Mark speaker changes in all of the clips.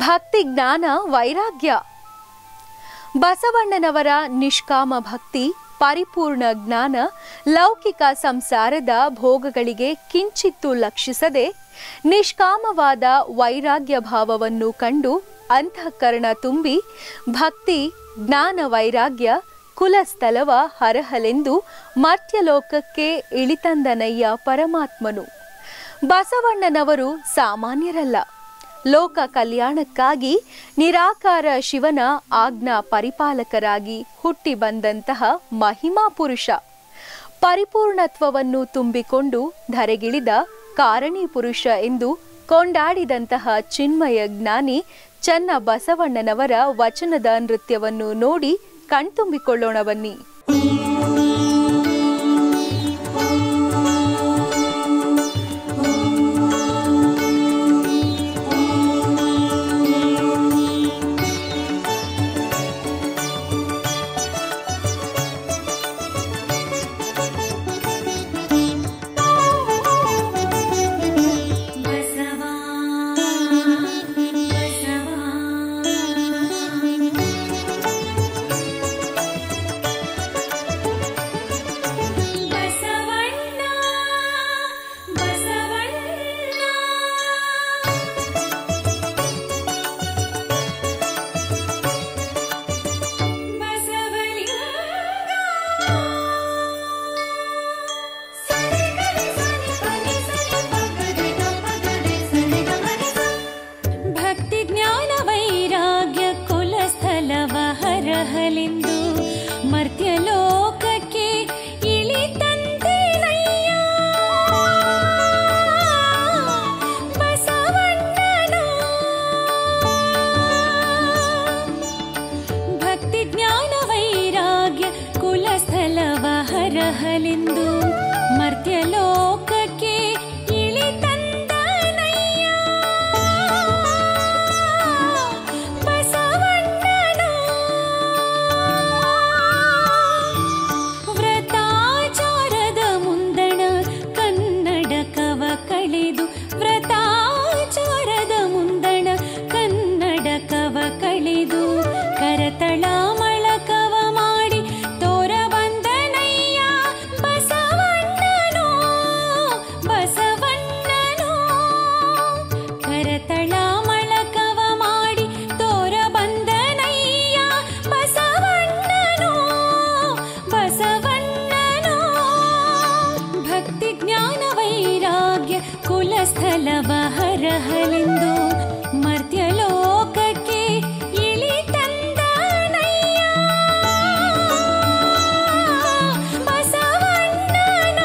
Speaker 1: ಭಕ್ತಿ ಜ್ಞಾನ ವೈರಾಗ್ಯ. ಬಸವಣ್ಣನವರ ನಿಷ್ಕಾಮ ಭಕ್ತಿ, ಪರಿಪೂರ್ಣ ಜ್ಞಾನ, ಲೌಕಿಕ ಸಂಸಾರದ ಭೋಗಗಳಿಗೆ ಕಿಂಚಿತ್ತೂ ಲಕ್ಷಿಸದೆ ನಿಷ್ಕಾಮವಾದ ವೈರಾಗ್ಯ ಭಾವವನ್ನು ಕಂಡು ಅಂತಃಕರಣ ತುಂಬಿ ಭಕ್ತಿ ಜ್ಞಾನ ವೈರಾಗ್ಯ ಕುಲಸ್ಥಲವ ಹರಹಲೆಂದು ಮರ್ತ್ಯಲೋಕಕ್ಕೆ ಇಳಿತಂದನಯ್ಯ ಪರಮಾತ್ಮನು. ಬಸವಣ್ಣನವರು ಸಾಮಾನ್ಯರಲ್ಲ. ಲೋಕ ಕಲ್ಯಾಣಕ್ಕಾಗಿ ನಿರಾಕಾರ ಶಿವನ ಆಜ್ಞಾ ಪರಿಪಾಲಕರಾಗಿ ಹುಟ್ಟಿ ಬಂದಂತಹ ಮಹಿಮಾ ಪುರುಷ. ಪರಿಪೂರ್ಣತ್ವವನ್ನು ತುಂಬಿಕೊಂಡು ಧರೆಗಿಳಿದ ಕಾರಣಿ ಪುರುಷ ಎಂದು ಕೊಂಡಾಡಿದಂತಹ ಚಿನ್ಮಯ ಜ್ಞಾನಿ ಚನ್ನ ಬಸವಣ್ಣನವರ ವಚನದ ನೃತ್ಯವನ್ನು ನೋಡಿ ಕಣ್ತುಂಬಿಕೊಳ್ಳೋಣ ಬನ್ನಿ.
Speaker 2: ಮರ್ತ್ಯಲೋಕಕ್ಕೆ ಇಳಿತಂದೆನಯ್ಯ ಬಸವಣ್ಣನ. ಭಕ್ತಿ ಜ್ಞಾನ ವೈರಾಗ್ಯ ಕುಲಸ್ಥಲವ ಹರಹಲೆಂದು ಮರ್ತ್ಯಲೋಕಕ್ಕೆ ಇಳಿತಂದನಯ್ಯ ಬಸವಣ್ಣನ. ವ್ರತಾಚಾರದ ಮುಂದಣ ಕನ್ನಡಕವ ಕಳೆದು, ವ್ರತಾಚಾರದ ಮುಂದಣ ಕನ್ನಡಕವ ಕಳೆದು, ಕರತಳ ಮಳಕವ ಮಾಡಿ ತೋರ ಬಂದನಯ್ಯ ಬಸವಣ್ಣನೋ ಬಸವಣ್ಣನೋ. ಕರತಳ ಮಳಕವ ಮಾಡಿ ತೋರ ಬಂದನಯ್ಯ ಬಸವಣ್ಣನೋ ಬಸವಣ್ಣನೋ. ಭಕ್ತಿ ಜ್ಞಾನ ವೈರಾಗ್ಯ ಕುಲಸ್ಥಲವ ಹರಹಲೆಂದು ಮರ್ತ್ಯಲೋಕಕ್ಕೆ ಇಳಿತಂದನಯ್ಯ ಬಸವಣ್ಣನ.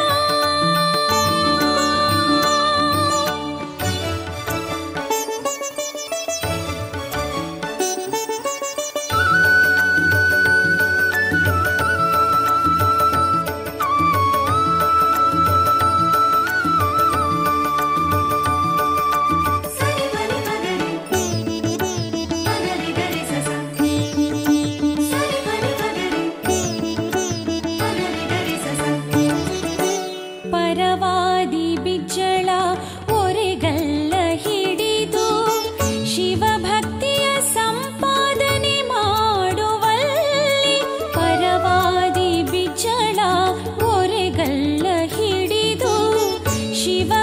Speaker 2: ಪರವಾದಿ ಬಿಜ್ಜಳ ಒರೆಗಲ್ಲ ಹಿಡಿದು ಶಿವಭಕ್ತಿಯ ಸಂಪಾದನೆ ಮಾಡುವಲ್ಲಿ. ಪರವಾದಿ ಬಿಜ್ಜಳ ಒರೆಗಲ್ಲ ಹಿಡಿದು ಶಿವ